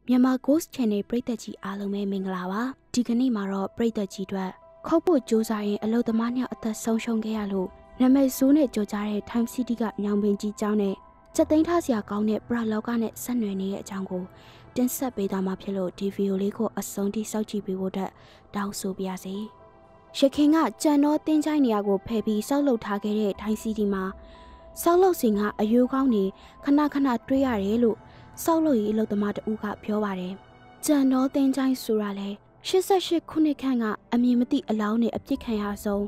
Myanmar Ghost Channel ပရိသတ်ကြီးအားလုံးပဲမင်္ဂလာပါဒီကနေ့မှာတော့ပရိသတ်ကြီးတို့ခောက်ဖို့ကြိုးစားရင်အလုသမားများအသက်ဆုံးရှုံးခဲ့ရလို့နာမည်ဆိုးနဲ့ကြော်ကြားတဲ့ Time City ကညောင်ပင်ကြီးကျောင်းနဲ့ချက်သိမ်းထားစရာကောင်းတဲ့ပရလောကနဲ့ဆက်နွယ်နေတဲ့အကြောင်းကိုတင်ဆက်ပေးသွားမှာဖြစ်လို့ဒီဗီဒီယိုလေးကိုအဆုံးထိစောင့်ကြည့်ပေးဖို့အတွက်တောင်းဆိုပါရစေရခင်ကကြံတော်တင်းချိုင်းနေရာကိုဖယ်ပြီးစောက်လုပ်ထားခဲ့တဲ့ Time City မှာစောက်လုပ်စဉ်ကအယိုးကောင်းနေခဏခဏတွေးရတယ်လို့စောက်လို့ရေးအလုပ်သမားတဦးကပြောပါတယ်။ကြံတော်တင်ချိုင်းဆိုတာလဲ88ခုနှစ်ခန့်ကအမြင်မသိအလောင်းနဲ့အပြစ်ခံရဆုံး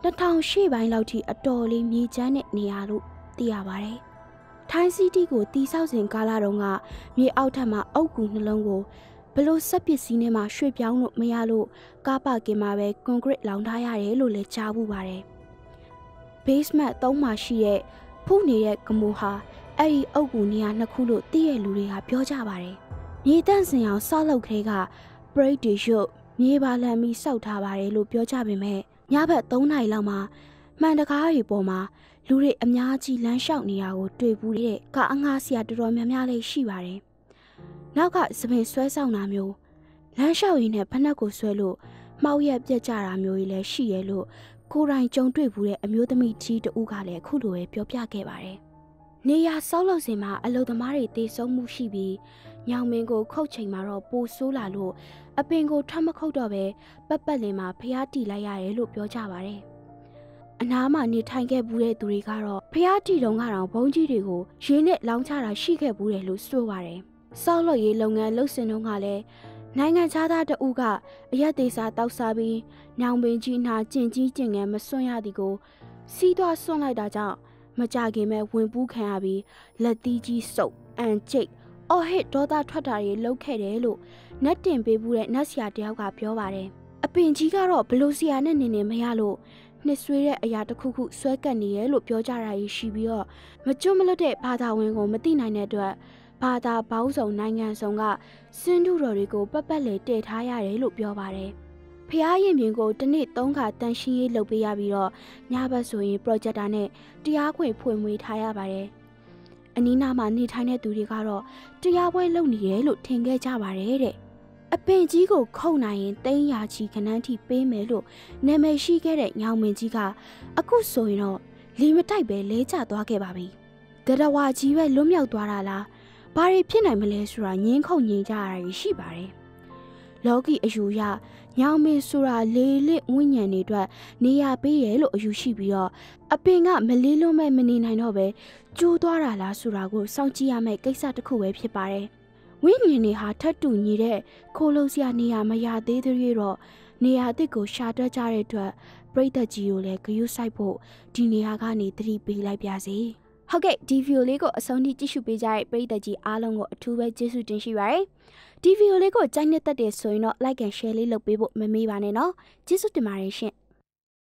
2008ပိုင်းလောက်ထိအတော်လေးမြေချမ်းတဲ့နေရာလို့သိရပါတယ်။ထိုင်းစီတီကိုတီဆောက်စဉ်ကာလတုန်းကမြေအောက်ထပ်မှာအုတ်ကူနှလုံးကိုဘလို့ဆက်ပစ္စည်းနဲ့မှရွှေ့ပြောင်းလို့မရလို့ကားပါကင်မှာပဲကွန်ကရစ်လောင်ထားရတယ်လို့လည်းကြားဘူးပါတယ်။ basement 3မှာရှိတဲ့ဖုနေတဲ့ကမိုဟာအဲ့ဒီအုတ်ကူနေရာနှစ်ခုလို့သိရလူတွေကပြောကြပါတယ်။မြေတန့်စင်အောင်ဆောက်လုပ်ခဲကပရိတ်တွေရွတ်မြေပါလန်ပြီးစောက်ထားပါတယ်လို့ပြောကြပေမဲ့ညဘက်3နာရီလောက်မှာမှန်တကားတွေပေါ်မှာလူတွေအများကြီးလမ်းလျှောက်နေတာကိုတွေ့ဘူးတဲ့ကအငှားဆရာတော်တော်များများလေးရှိပါတယ်။နောက်ကသပင်ဆွဲဆောင်တာမျိုးလမ်းလျှောက်ရင်းနဲ့ဖက်နှက်ကိုဆွဲလို့မှောက်ရက်ပြက်ကြတာမျိုးကြီးလည်းရှိရဲ့လို့ကိုယ်တိုင်ကြုံတွေ့ဘူးတဲ့အမျိုးသမီးကြီးတဦးကလည်းအခုလိုပဲပြောပြခဲ့ပါတယ်။နေရဆောက်လုပ်စင်မှာအလုပ်သမားတွေတေဆုံးမှုရှိပြီးညောင်မင်းကိုခုတ်ချိန်မှာတော့ပိုဆိုးလာလို့အပင်ကိုထမခုတ်တော့ပဲပတ်လင်မှာဖျားတီလိုက်ရတယ်လို့ပြောကြပါတယ်။အနားမှာနေထိုင်ခဲ့ဘူးတဲ့သူတွေကတော့ဖျားတီတုံးကတော့ဘုံကြီးတွေကိုရေနဲ့လောင်းချတာရှိခဲ့ဘူးတယ်လို့ဆိုပါတယ်။ဆောက်လုပ်ရေးလုပ်ငန်းလုပ်စင်တုန်းကလည်းနိုင်ငံခြားသားတဦးကအရက်သေးစာတောက်စားပြီးညောင်ပင်ကြီးနာကျင်ကြီးကျင်ငယ်မစွန့်ရသည်ကိုစီးသွားစွန့်လိုက်တာကြောင့်မကြခင်မဲ့ဝင်ပူးခံရပြီးလက်သီးကြီးစုပ်အန်ကျိတ်အော်ဟစ်ဒေါသထွက်တာတွေလုပ်ခဲ့တယ်လို့နတ်တင်ပေးဘူးတဲ့နတ်ဆရာတယောက်ကပြောပါတယ်အပင်ကြီးကတော့ဘလို့ဆရာနဲ့နေမရလို့နှစ်ဆွေးတဲ့အရာတစ်ခုခုဆွဲကပ်နေရဲလို့ပြောကြတာရှိပြီးတော့မကျွတ်မလွတ်တဲ့ဘာသာဝင်ကိုမသိနိုင်တဲ့အတွက်ဘာသာပေါင်းစုံနိုင်ငံစုံကစင်တူတော်တွေကိုပတ်လေတည်ထားရတယ်လို့ပြောပါတယ်ဖျားရင်ပြင်ကိုတစ်နေ့3ခါတန်ရှင်းရေးလုပ်ပေးရပြီးတော့ညဘက်ဆိုရင် projector နဲ့တရားခွေဖွင့်မွေးထားရပါတယ်အနီးနားမှာနေထိုင်တဲ့သူတွေကတော့တရားပွဲလုပ်နေတယ်လို့ထင်ခဲ့ကြပါတယ်တဲ့အပင်ကြီးကိုခုံနိုင်ရင်300ချီခဏန်းထိပေးမယ်လို့နာမည်ရှိခဲ့တဲ့ညောင်မင်းကြီးကအခုဆိုရင်တော့လီမတိုက်ပဲလဲကျသွားခဲ့ပါပြီတရဝါကြီးပဲလွတ်မြောက်သွားတာလားဘာတွေဖြစ်နိုင်မလဲဆိုတာငင်းခုန်ငင်းကြရတာရှိပါတယ်လောကီအယူရညောင်မင်းဆိုတာလေးလက်ဝိညာဉ်တွေအတွက်နေရာပေးရလို့အယူရှိပြီးတော့အပင်ကမလေးလွန်းမဲ့မနေနိုင်တော့ပဲကျိုးသွားတာလားဆိုတာကိုစောင့်ကြည့်ရမယ့်ကိစ္စတစ်ခုပဲဖြစ်ပါတယ်ဝိညာဉ်တွေဟာထပ်တူညီတဲ့ခိုးလုံစရာနေရာမရသေးသေးတော့နေရာအသစ်ကိုရှာတွက်ကြတဲ့အတွက်ပရိသတ်ကြီးကိုလည်းဂရုစိုက်ဖို့ဒီနေရာကနေသတိပေးလိုက်ပါစေဟုတ်ကဲ့ဒီဗီဒီယိုလေးကိုအဆုံးထိကြည့်ရှုပေးကြတဲ့ပရိသတ်ကြီးအားလုံးကိုအထူးပဲကျေးဇူးတင်ရှိပါတယ်ဒီဗီဒီယိုလေးကိုကြိုက်နေတဲ့တဲ့ဆိုရင်တော့ like and share လေးလုပ်ပေးဖို့မမေ့ပါနဲ့နော်ကျေးဇူးတင်ပါတယ်ရှင်